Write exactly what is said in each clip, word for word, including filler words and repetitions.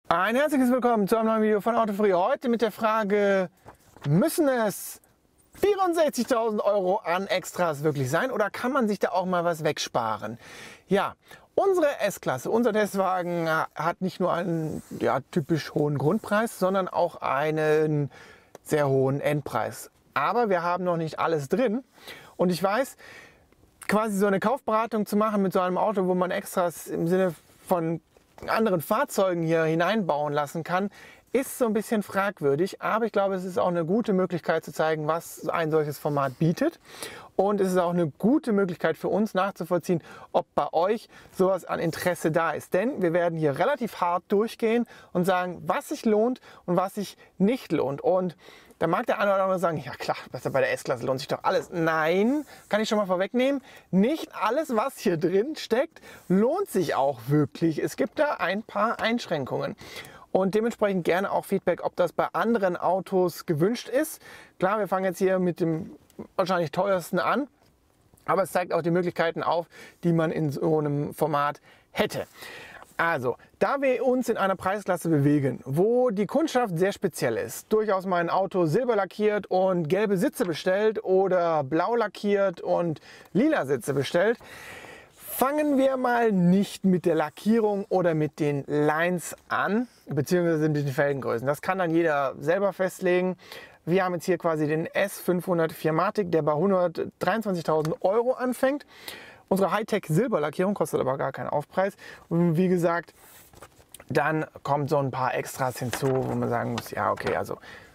Ein herzliches Willkommen zu einem neuen Video von Autofree. Heute mit der Frage, müssen es vierundsechzigtausend Euro an Extras wirklich sein oder kann man sich da auch mal was wegsparen? Ja, unsere S-Klasse, unser Testwagen hat nicht nur einen ja, typisch hohen Grundpreis, sondern auch einen sehr hohen Endpreis. Aber wir haben noch nicht alles drin und ich weiß, quasi so eine Kaufberatung zu machen mit so einem Auto, wo man Extras im Sinne von anderen Fahrzeugen hier hineinbauen lassen kann, ist so ein bisschen fragwürdig, aber ich glaube, es ist auch eine gute Möglichkeit zu zeigen, was ein solches Format bietet. Und es ist auch eine gute Möglichkeit für uns nachzuvollziehen, ob bei euch sowas an Interesse da ist. Denn wir werden hier relativ hart durchgehen und sagen, was sich lohnt und was sich nicht lohnt. Und da mag der eine oder andere sagen, ja klar, bei der S-Klasse lohnt sich doch alles. Nein, kann ich schon mal vorwegnehmen, nicht alles, was hier drin steckt, lohnt sich auch wirklich. Es gibt da ein paar Einschränkungen. Und dementsprechend gerne auch Feedback, ob das bei anderen Autos gewünscht ist. Klar, wir fangen jetzt hier mit dem wahrscheinlich teuersten an, aber es zeigt auch die Möglichkeiten auf, die man in so einem Format hätte. Also, da wir uns in einer Preisklasse bewegen, wo die Kundschaft sehr speziell ist, durchaus mein Auto silber lackiert und gelbe Sitze bestellt oder blau lackiert und lila Sitze bestellt, fangen wir mal nicht mit der Lackierung oder mit den Lines an, beziehungsweise mit den Felgengrößen. Das kann dann jeder selber festlegen. Wir haben jetzt hier quasi den S fünfhundertvier Matic, der bei hundertdreiundzwanzigtausend Euro anfängt. Unsere Hightech Silberlackierung kostet aber gar keinen Aufpreis. Und wie gesagt, dann kommen so ein paar Extras hinzu, wo man sagen muss, ja okay, also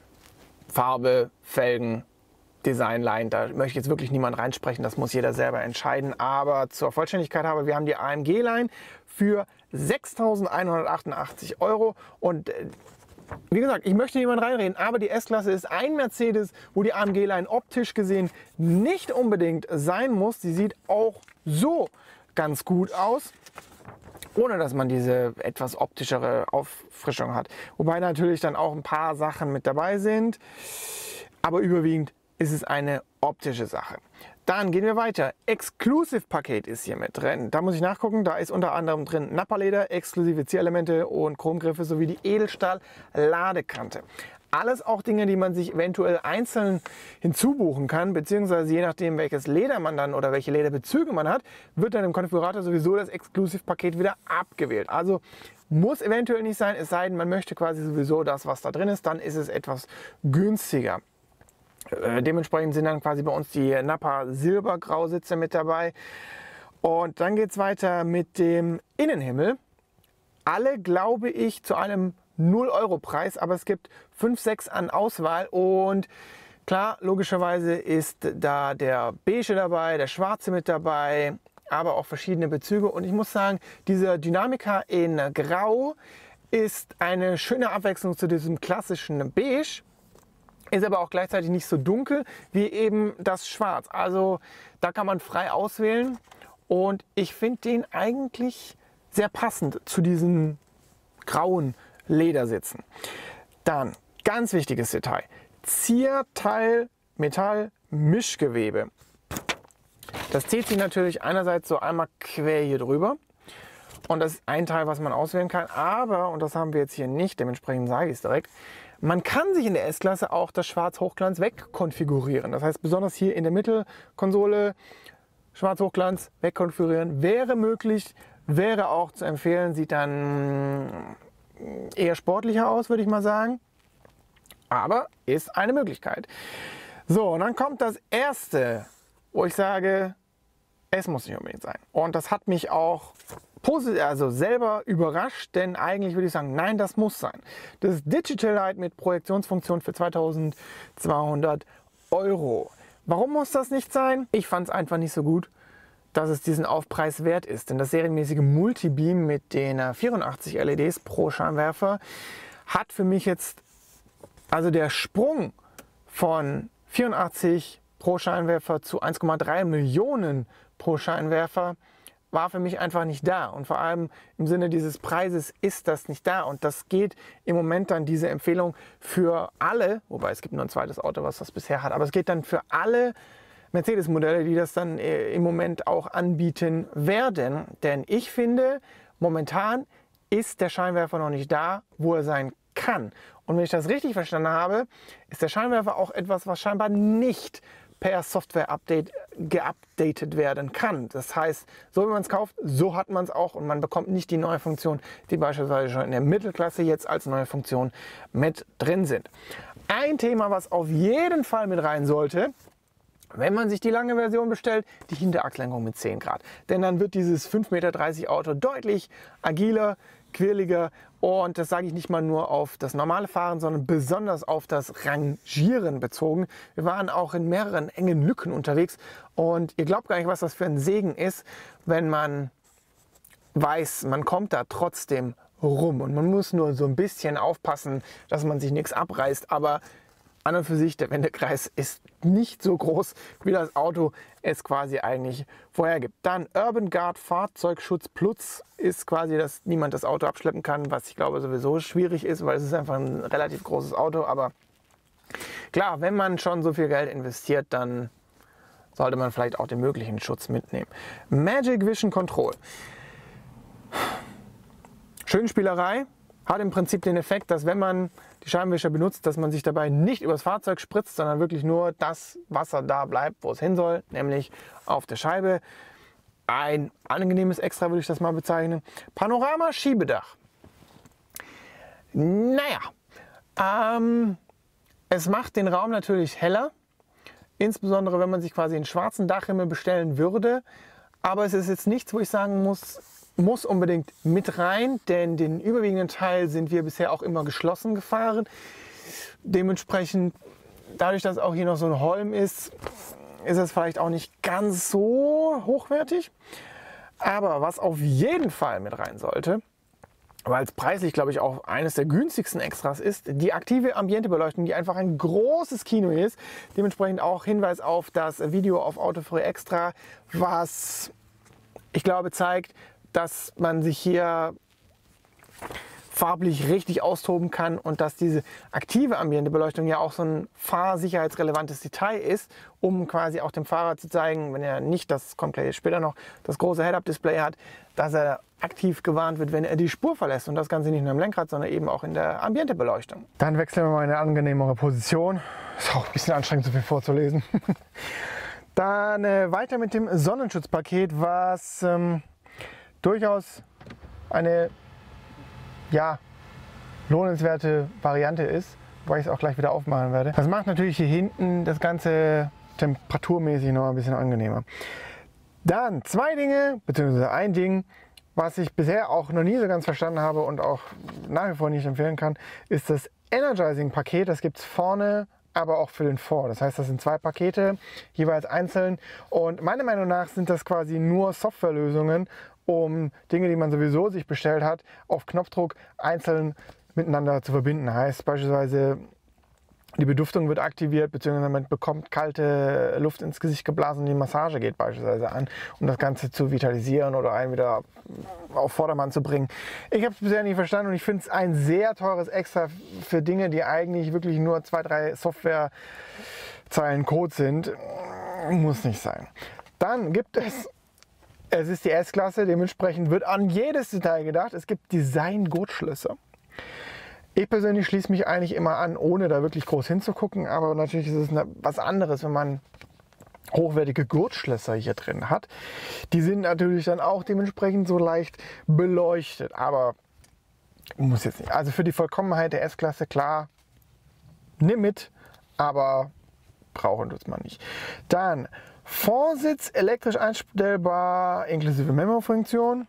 Farbe, Felgen, Designline, da möchte ich jetzt wirklich niemand reinsprechen, das muss jeder selber entscheiden. Aber zur Vollständigkeit habe, wir haben die A M G-Line für sechstausendeinhundertachtundachtzig Euro und wie gesagt, ich möchte niemand reinreden, aber die S-Klasse ist ein Mercedes, wo die A M G-Line optisch gesehen nicht unbedingt sein muss. Sie sieht auch so ganz gut aus, ohne dass man diese etwas optischere Auffrischung hat. Wobei natürlich dann auch ein paar Sachen mit dabei sind, aber überwiegend ist es eine optische Sache. Dann gehen wir weiter. Exclusive-Paket ist hier mit drin. Da muss ich nachgucken. Da ist unter anderem drin Nappa-Leder, exklusive Zierelemente und Chromgriffe sowie die Edelstahl-Ladekante. Alles auch Dinge, die man sich eventuell einzeln hinzubuchen kann, beziehungsweise je nachdem, welches Leder man dann oder welche Lederbezüge man hat, wird dann im Konfigurator sowieso das Exclusive-Paket wieder abgewählt. Also muss eventuell nicht sein, es sei denn, man möchte quasi sowieso das, was da drin ist, dann ist es etwas günstiger. Äh, dementsprechend sind dann quasi bei uns die Nappa Silbergrau-Sitze mit dabei. Und dann geht es weiter mit dem Innenhimmel. Alle, glaube ich, zu einem null Euro Preis, aber es gibt fünf, sechs an Auswahl. Und klar, logischerweise ist da der Beige dabei, der Schwarze mit dabei, aber auch verschiedene Bezüge. Und ich muss sagen, dieser Dynamica in Grau ist eine schöne Abwechslung zu diesem klassischen Beige. Ist aber auch gleichzeitig nicht so dunkel wie eben das Schwarz. Also da kann man frei auswählen und ich finde den eigentlich sehr passend zu diesen grauen Ledersitzen. Dann, ganz wichtiges Detail, Zierteil Metall Mischgewebe. Das zieht sich natürlich einerseits so einmal quer hier drüber. Und das ist ein Teil, was man auswählen kann, aber, und das haben wir jetzt hier nicht, dementsprechend sage ich es direkt, man kann sich in der S-Klasse auch das Schwarz-Hochglanz wegkonfigurieren. Das heißt, besonders hier in der Mittelkonsole Schwarz-Hochglanz wegkonfigurieren wäre möglich, wäre auch zu empfehlen, sieht dann eher sportlicher aus, würde ich mal sagen, aber ist eine Möglichkeit. So, und dann kommt das erste, wo ich sage, es muss nicht unbedingt sein. Und das hat mich auch positiv, also selber überrascht, denn eigentlich würde ich sagen, nein, das muss sein. Das Digital Light mit Projektionsfunktion für zweitausendzweihundert Euro. Warum muss das nicht sein? Ich fand es einfach nicht so gut, dass es diesen Aufpreis wert ist. Denn das serienmäßige Multibeam mit den vierundachtzig L E Ds pro Scheinwerfer hat für mich jetzt, also der Sprung von vierundachtzig pro Scheinwerfer zu eins Komma drei Millionen pro Scheinwerfer war für mich einfach nicht da. Und vor allem im Sinne dieses Preises ist das nicht da. Und das geht im Moment dann diese Empfehlung für alle, wobei es gibt nur ein zweites Auto, was das bisher hat, aber es geht dann für alle Mercedes-Modelle, die das dann im Moment auch anbieten werden. Denn ich finde, momentan ist der Scheinwerfer noch nicht da, wo er sein kann. Und wenn ich das richtig verstanden habe, ist der Scheinwerfer auch etwas, was scheinbar nicht per Software-Update geupdatet werden kann. Das heißt, so wie man es kauft, so hat man es auch und man bekommt nicht die neue Funktion, die beispielsweise schon in der Mittelklasse jetzt als neue Funktion mit drin sind. Ein Thema, was auf jeden Fall mit rein sollte, wenn man sich die lange Version bestellt, die Hinterachslenkung mit zehn Grad. Denn dann wird dieses fünf Meter dreißig Auto deutlich agiler, quirliger und das sage ich nicht mal nur auf das normale Fahren, sondern besonders auf das Rangieren bezogen. Wir waren auch in mehreren engen Lücken unterwegs und ihr glaubt gar nicht, was das für ein Segen ist, wenn man weiß, man kommt da trotzdem rum und man muss nur so ein bisschen aufpassen, dass man sich nichts abreißt, aber an und für sich, der Wendekreis ist nicht so groß, wie das Auto es quasi eigentlich vorhergibt. Dann Urban Guard Fahrzeugschutz Plus ist quasi, dass niemand das Auto abschleppen kann, was ich glaube sowieso schwierig ist, weil es ist einfach ein relativ großes Auto. Aber klar, wenn man schon so viel Geld investiert, dann sollte man vielleicht auch den möglichen Schutz mitnehmen. Magic Vision Control. Schöne Spielerei. Hat im Prinzip den Effekt, dass wenn man die Scheibenwischer benutzt, dass man sich dabei nicht übers Fahrzeug spritzt, sondern wirklich nur das Wasser da bleibt, wo es hin soll, nämlich auf der Scheibe. Ein angenehmes Extra würde ich das mal bezeichnen. Panorama-Schiebedach. Naja, ähm, es macht den Raum natürlich heller, insbesondere wenn man sich quasi einen schwarzen Dachhimmel bestellen würde. Aber es ist jetzt nichts, wo ich sagen muss, muss unbedingt mit rein, denn den überwiegenden Teil sind wir bisher auch immer geschlossen gefahren. Dementsprechend, dadurch, dass auch hier noch so ein Holm ist, ist es vielleicht auch nicht ganz so hochwertig. Aber was auf jeden Fall mit rein sollte, weil es preislich, glaube ich, auch eines der günstigsten Extras ist, die aktive Ambientebeleuchtung, die einfach ein großes Kino ist. Dementsprechend auch Hinweis auf das Video auf Autofree Extra, was ich glaube zeigt, dass man sich hier farblich richtig austoben kann und dass diese aktive Ambientebeleuchtung ja auch so ein fahrsicherheitsrelevantes Detail ist, um quasi auch dem Fahrer zu zeigen, wenn er nicht, das kommt gleich später noch, das große Head-Up-Display hat, dass er aktiv gewarnt wird, wenn er die Spur verlässt und das Ganze nicht nur im Lenkrad, sondern eben auch in der Ambientebeleuchtung. Dann wechseln wir mal in eine angenehmere Position. Ist auch ein bisschen anstrengend, so viel vorzulesen. Dann äh, weiter mit dem Sonnenschutzpaket, was ähm, durchaus eine ja, lohnenswerte Variante ist, weil ich es auch gleich wieder aufmachen werde. Das macht natürlich hier hinten das Ganze temperaturmäßig noch ein bisschen angenehmer. Dann zwei Dinge, beziehungsweise ein Ding, was ich bisher auch noch nie so ganz verstanden habe und auch nach wie vor nicht empfehlen kann, ist das Energizing-Paket. Das gibt es vorne, aber auch für den Ford. Das heißt, das sind zwei Pakete, jeweils einzeln. Und meiner Meinung nach sind das quasi nur Softwarelösungen, um Dinge, die man sowieso sich bestellt hat, auf Knopfdruck einzeln miteinander zu verbinden. Heißt beispielsweise, die Beduftung wird aktiviert, beziehungsweise man bekommt kalte Luft ins Gesicht geblasen und die Massage geht beispielsweise an, um das Ganze zu vitalisieren oder einen wieder auf Vordermann zu bringen. Ich habe es bisher nicht verstanden und ich finde es ein sehr teures Extra für Dinge, die eigentlich wirklich nur zwei, drei Softwarezeilen Code sind. Muss nicht sein. Dann gibt es Es ist die S-Klasse, dementsprechend wird an jedes Detail gedacht. Es gibt Design-Gurtschlösser. Ich persönlich schließe mich eigentlich immer an, ohne da wirklich groß hinzugucken. Aber natürlich ist es eine, was anderes, wenn man hochwertige Gurtschlösser hier drin hat. Die sind natürlich dann auch dementsprechend so leicht beleuchtet. Aber muss jetzt nicht. Also für die Vollkommenheit der S-Klasse, klar, nimm mit, aber brauchen tut man nicht. Dann Vorsitz elektrisch einstellbar inklusive Memo-Funktion.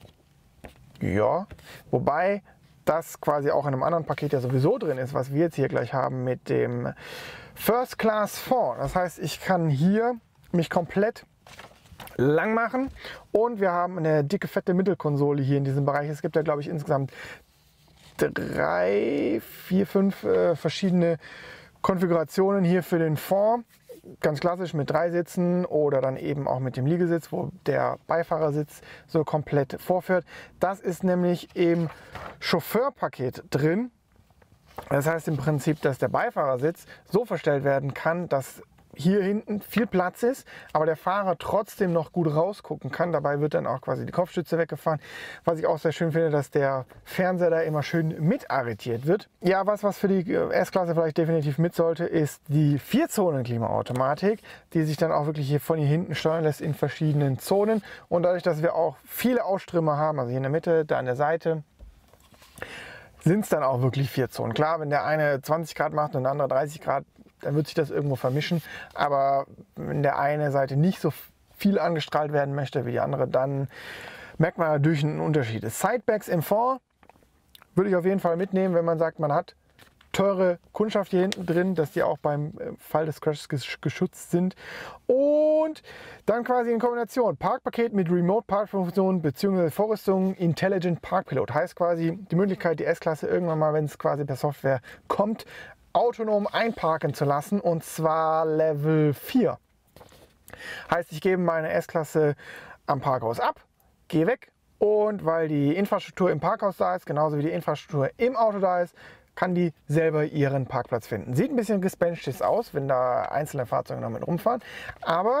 Ja, wobei das quasi auch in einem anderen Paket ja sowieso drin ist, was wir jetzt hier gleich haben mit dem First Class Ford. Das heißt, ich kann hier mich komplett lang machen und wir haben eine dicke, fette Mittelkonsole hier in diesem Bereich. Es gibt ja, glaube ich, insgesamt drei, vier, fünf äh, verschiedene Konfigurationen hier für den Ford. Ganz klassisch mit drei Sitzen oder dann eben auch mit dem Liegesitz, wo der Beifahrersitz so komplett vorführt. Das ist nämlich im Chauffeurpaket drin. Das heißt im Prinzip, dass der Beifahrersitz so verstellt werden kann, dass hier hinten viel Platz ist, aber der Fahrer trotzdem noch gut rausgucken kann. Dabei wird dann auch quasi die Kopfstütze weggefahren. Was ich auch sehr schön finde, dass der Fernseher da immer schön mit arretiert wird. Ja, was, was für die S-Klasse vielleicht definitiv mit sollte, ist die Vier-Zonen-Klimaautomatik, die sich dann auch wirklich hier von hier hinten steuern lässt in verschiedenen Zonen. Und dadurch, dass wir auch viele Ausströmer haben, also hier in der Mitte, da an der Seite, sind es dann auch wirklich vier Zonen. Klar, wenn der eine zwanzig Grad macht und der andere dreißig Grad, dann wird sich das irgendwo vermischen. Aber wenn der eine Seite nicht so viel angestrahlt werden möchte wie die andere, dann merkt man natürlich einen Unterschied. Sidebacks im Fond würde ich auf jeden Fall mitnehmen, wenn man sagt, man hat teure Kundschaft hier hinten drin, dass die auch beim Fall des Crashes geschützt sind. Und dann quasi in Kombination Parkpaket mit Remote Parkfunktion bzw. Vorrüstung Intelligent Park Pilot. Heißt quasi die Möglichkeit, die S-Klasse irgendwann mal, wenn es quasi per Software kommt, autonom einparken zu lassen, und zwar Level vier. Heißt, ich gebe meine S-Klasse am Parkhaus ab, gehe weg, und weil die Infrastruktur im Parkhaus da ist, genauso wie die Infrastruktur im Auto da ist, kann die selber ihren Parkplatz finden. Sieht ein bisschen gespenstisch aus, wenn da einzelne Fahrzeuge noch mit rumfahren, aber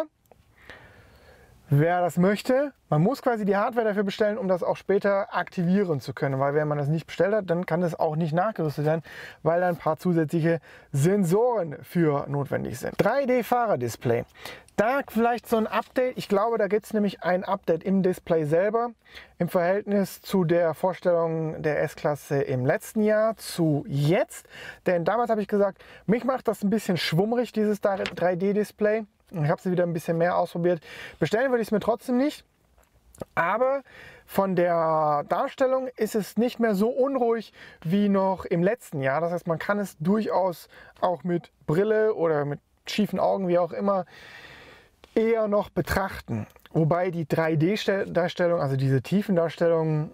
wer das möchte, man muss quasi die Hardware dafür bestellen, um das auch später aktivieren zu können, weil wenn man das nicht bestellt hat, dann kann das auch nicht nachgerüstet werden, weil da ein paar zusätzliche Sensoren für notwendig sind. drei D-Fahrerdisplay. Da vielleicht so ein Update. Ich glaube, da gibt es nämlich ein Update im Display selber im Verhältnis zu der Vorstellung der S-Klasse im letzten Jahr zu jetzt. Denn damals habe ich gesagt, mich macht das ein bisschen schwummrig, dieses drei D-Display. Ich habe sie wieder ein bisschen mehr ausprobiert. Bestellen würde ich es mir trotzdem nicht. Aber von der Darstellung ist es nicht mehr so unruhig wie noch im letzten Jahr. Das heißt, man kann es durchaus auch mit Brille oder mit schiefen Augen, wie auch immer, eher noch betrachten. Wobei die drei D-Darstellung, also diese Tiefendarstellung,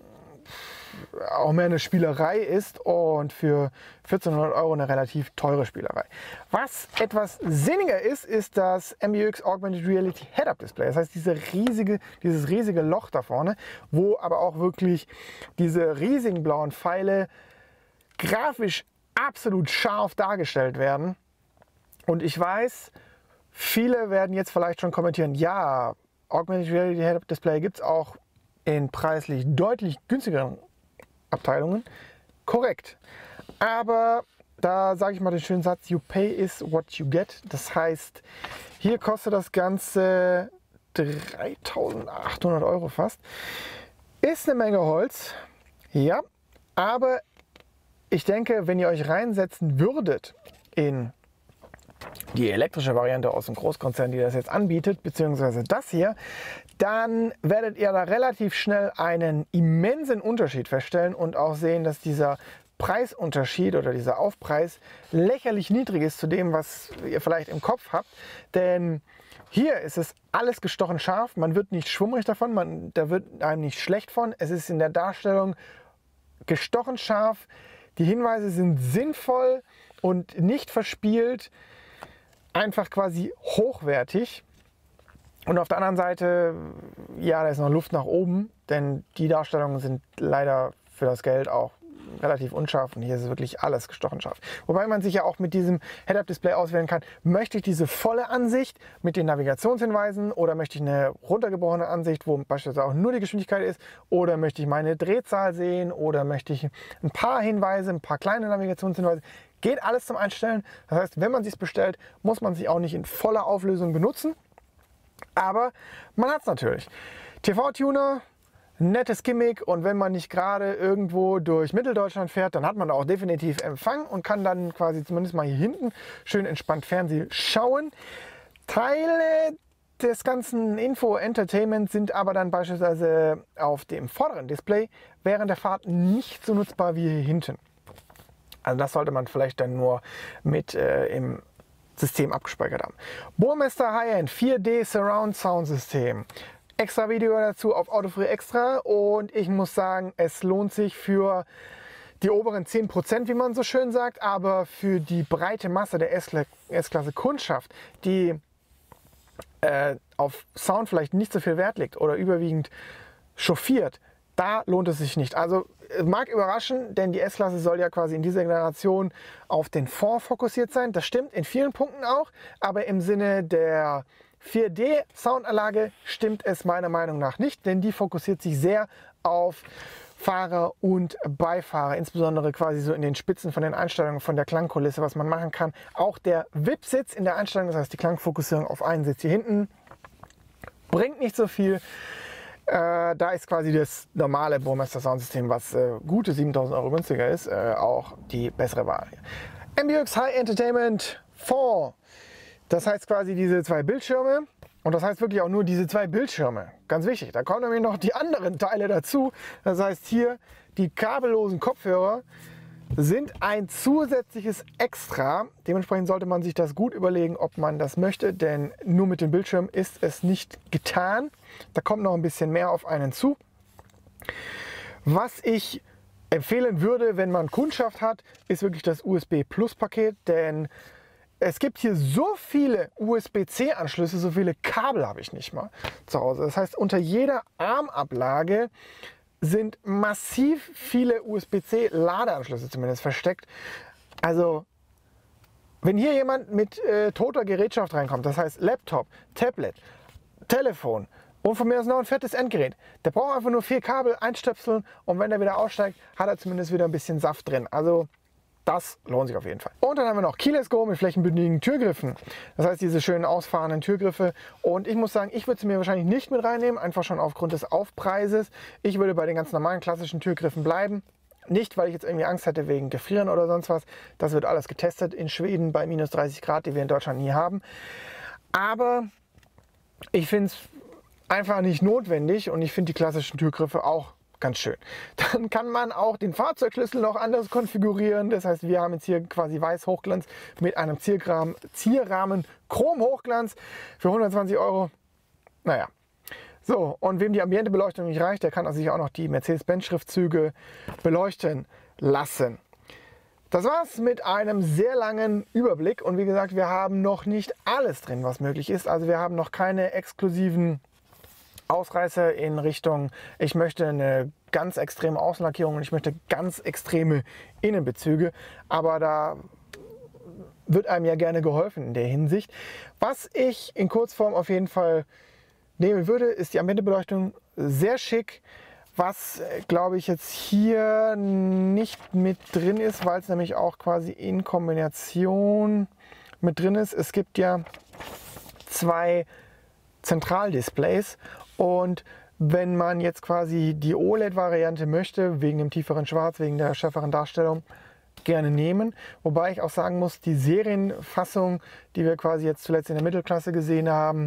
auch mehr eine Spielerei ist und für vierzehnhundert Euro eine relativ teure Spielerei. Was etwas sinniger ist, ist das M B U X Augmented Reality Head-Up Display. Das heißt, diese riesige, dieses riesige Loch da vorne, wo aber auch wirklich diese riesigen blauen Pfeile grafisch absolut scharf dargestellt werden. Und ich weiß, viele werden jetzt vielleicht schon kommentieren, ja, Augmented Reality Head-Up Display gibt es auch in preislich deutlich günstigeren Abteilungen. Korrekt. Aber da sage ich mal den schönen Satz, you pay is what you get. Das heißt, hier kostet das Ganze dreitausendachthundert Euro fast. Ist eine Menge Holz, ja, aber ich denke, wenn ihr euch reinsetzen würdet in die elektrische Variante aus dem Großkonzern, die das jetzt anbietet, beziehungsweise das hier, dann werdet ihr da relativ schnell einen immensen Unterschied feststellen und auch sehen, dass dieser Preisunterschied oder dieser Aufpreis lächerlich niedrig ist zu dem, was ihr vielleicht im Kopf habt. Denn hier ist es alles gestochen scharf, man wird nicht schwummrig davon, man, da wird einem nicht schlecht von. Es ist in der Darstellung gestochen scharf, die Hinweise sind sinnvoll und nicht verspielt, einfach quasi hochwertig. Und auf der anderen Seite, ja, da ist noch Luft nach oben, denn die Darstellungen sind leider für das Geld auch relativ unscharf und hier ist es wirklich alles gestochen scharf. Wobei man sich ja auch mit diesem Head-Up-Display auswählen kann, möchte ich diese volle Ansicht mit den Navigationshinweisen oder möchte ich eine runtergebrochene Ansicht, wo beispielsweise auch nur die Geschwindigkeit ist, oder möchte ich meine Drehzahl sehen oder möchte ich ein paar Hinweise, ein paar kleine Navigationshinweise. Geht alles zum Einstellen. Das heißt, wenn man sich bestellt, muss man sich auch nicht in voller Auflösung benutzen. Aber man hat es natürlich. T V-Tuner, nettes Gimmick, und wenn man nicht gerade irgendwo durch Mitteldeutschland fährt, dann hat man auch definitiv Empfang und kann dann quasi zumindest mal hier hinten schön entspannt Fernsehen schauen. Teile des ganzen Info-Entertainment sind aber dann beispielsweise auf dem vorderen Display während der Fahrt nicht so nutzbar wie hier hinten. Also das sollte man vielleicht dann nur mit äh, im System abgespeichert haben. Burmester High-End vier D Surround Sound System. Extra Video dazu auf Autofree Extra, und ich muss sagen, es lohnt sich für die oberen zehn Prozent, wie man so schön sagt, aber für die breite Masse der S-Klasse Kundschaft, die äh, auf Sound vielleicht nicht so viel Wert legt oder überwiegend chauffiert, da lohnt es sich nicht. Also mag überraschen, denn die S-Klasse soll ja quasi in dieser Generation auf den Fond fokussiert sein. Das stimmt in vielen Punkten auch, aber im Sinne der vier D Soundanlage stimmt es meiner Meinung nach nicht, denn die fokussiert sich sehr auf Fahrer und Beifahrer, insbesondere quasi so in den Spitzen von den Einstellungen von der Klangkulisse, was man machen kann. Auch der V I P-Sitz in der Einstellung, das heißt die Klangfokussierung auf einen Sitz hier hinten, bringt nicht so viel. Äh, da ist quasi das normale Burmester Soundsystem, was äh, gute siebentausend Euro günstiger ist, äh, auch die bessere Wahl. M B U X High Entertainment vier, das heißt quasi diese zwei Bildschirme. Und das heißt wirklich auch nur diese zwei Bildschirme. Ganz wichtig, da kommen nämlich noch die anderen Teile dazu. Das heißt hier, die kabellosen Kopfhörer sind ein zusätzliches Extra. Dementsprechend sollte man sich das gut überlegen, ob man das möchte, denn nur mit dem Bildschirm ist es nicht getan. Da kommt noch ein bisschen mehr auf einen zu. Was ich empfehlen würde, wenn man Kundschaft hat, ist wirklich das U S B Plus Paket, denn es gibt hier so viele U S B C Anschlüsse, so viele Kabel habe ich nicht mal zu Hause. Das heißt, unter jeder Armablage sind massiv viele U S B C Ladeanschlüsse zumindest versteckt. Also, wenn hier jemand mit äh, toter Gerätschaft reinkommt, das heißt Laptop, Tablet, Telefon und von mir aus noch ein fettes Endgerät, der braucht einfach nur vier Kabel einstöpseln und wenn er wieder aussteigt, hat er zumindest wieder ein bisschen Saft drin. Also, das lohnt sich auf jeden Fall. Und dann haben wir noch Keyless Go mit flächenbündigen Türgriffen. Das heißt, diese schönen ausfahrenden Türgriffe. Und ich muss sagen, ich würde sie mir wahrscheinlich nicht mit reinnehmen, einfach schon aufgrund des Aufpreises. Ich würde bei den ganz normalen klassischen Türgriffen bleiben. Nicht, weil ich jetzt irgendwie Angst hätte wegen Gefrieren oder sonst was. Das wird alles getestet in Schweden bei minus dreißig Grad, die wir in Deutschland nie haben. Aber ich finde es einfach nicht notwendig und ich finde die klassischen Türgriffe auch ganz schön. Dann kann man auch den Fahrzeugschlüssel noch anders konfigurieren. Das heißt, wir haben jetzt hier quasi weiß Hochglanz mit einem Zierrahmen, Zierrahmen Chrom Hochglanz für hundertzwanzig Euro. Naja. So, und wem die Ambientebeleuchtung nicht reicht, der kann sich auch noch die Mercedes-Benz-Schriftzüge beleuchten lassen. Das war's mit einem sehr langen Überblick. Und wie gesagt, wir haben noch nicht alles drin, was möglich ist. Also wir haben noch keine exklusiven Ausreißer in Richtung, ich möchte eine ganz extreme Außenlackierung und ich möchte ganz extreme Innenbezüge, aber da wird einem ja gerne geholfen in der Hinsicht. Was ich in Kurzform auf jeden Fall nehmen würde, ist die Ambientebeleuchtung, sehr schick, was glaube ich jetzt hier nicht mit drin ist, weil es nämlich auch quasi in Kombination mit drin ist. Es gibt ja zwei Zentraldisplays. Und wenn man jetzt quasi die O L E D-Variante möchte, wegen dem tieferen Schwarz, wegen der schärferen Darstellung, gerne nehmen. Wobei ich auch sagen muss, die Serienfassung, die wir quasi jetzt zuletzt in der Mittelklasse gesehen haben,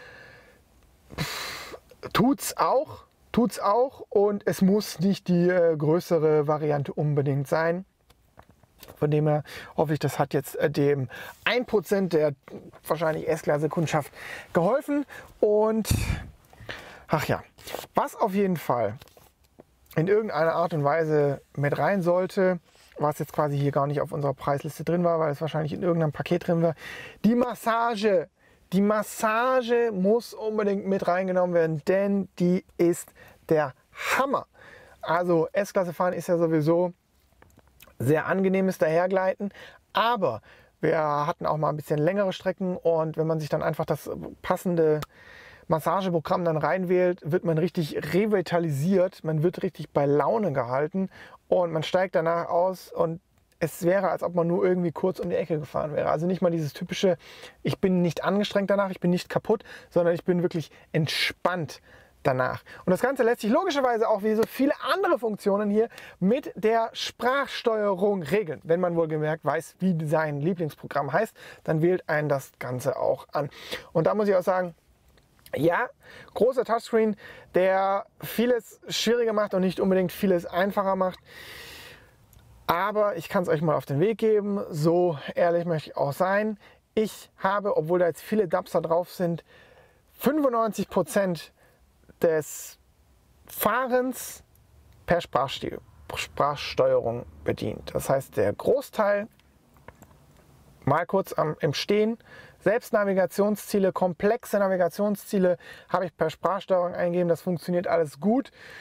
tut's auch, tut's auch und es muss nicht die äh, größere Variante unbedingt sein. Von dem her hoffe ich, das hat jetzt äh, dem ein Prozent der wahrscheinlich S-Klasse-Kundschaft geholfen und ach ja, was auf jeden Fall in irgendeiner Art und Weise mit rein sollte, was jetzt quasi hier gar nicht auf unserer Preisliste drin war, weil es wahrscheinlich in irgendeinem Paket drin war, die Massage. Die Massage muss unbedingt mit reingenommen werden, denn die ist der Hammer. Also S-Klasse fahren ist ja sowieso sehr angenehmes Dahergleiten, aber wir hatten auch mal ein bisschen längere Strecken und wenn man sich dann einfach das passende Massageprogramm dann reinwählt, wird man richtig revitalisiert, man wird richtig bei Laune gehalten und man steigt danach aus und es wäre, als ob man nur irgendwie kurz um die Ecke gefahren wäre. Also nicht mal dieses typische, ich bin nicht angestrengt danach, ich bin nicht kaputt, sondern ich bin wirklich entspannt danach. Und das Ganze lässt sich logischerweise auch wie so viele andere Funktionen hier mit der Sprachsteuerung regeln. Wenn man wohlgemerkt weiß, wie sein Lieblingsprogramm heißt, dann wählt einen das Ganze auch an. Und da muss ich auch sagen, ja, großer Touchscreen, der vieles schwieriger macht und nicht unbedingt vieles einfacher macht. Aber ich kann es euch mal auf den Weg geben, so ehrlich möchte ich auch sein. Ich habe, obwohl da jetzt viele Dubster drauf sind, fünfundneunzig Prozent des Fahrens per Sprachsteuerung bedient. Das heißt, der Großteil mal kurz am, im Stehen, selbst Navigationsziele, komplexe Navigationsziele habe ich per Sprachsteuerung eingegeben. Das funktioniert alles gut.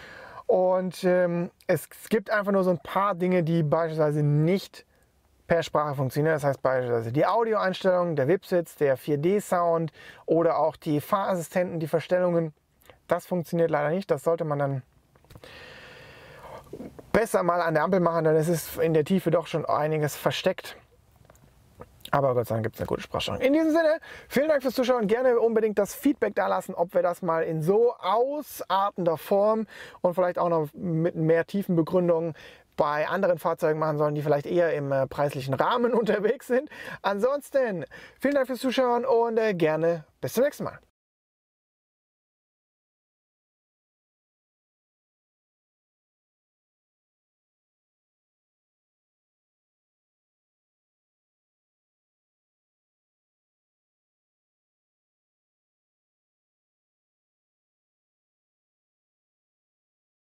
Und ähm, es gibt einfach nur so ein paar Dinge, die beispielsweise nicht per Sprache funktionieren. Das heißt beispielsweise die Audioeinstellungen, der V I P-Sitz, der vier D-Sound oder auch die Fahrassistenten, die Verstellungen. Das funktioniert leider nicht. Das sollte man dann besser mal an der Ampel machen, denn es ist in der Tiefe doch schon einiges versteckt. Aber Gott sei Dank gibt es eine gute Sprachsteuerung. In diesem Sinne, vielen Dank fürs Zuschauen. Gerne unbedingt das Feedback da lassen, ob wir das mal in so ausartender Form und vielleicht auch noch mit mehr tiefen Begründungen bei anderen Fahrzeugen machen sollen, die vielleicht eher im äh, preislichen Rahmen unterwegs sind. Ansonsten, vielen Dank fürs Zuschauen und äh, gerne bis zum nächsten Mal.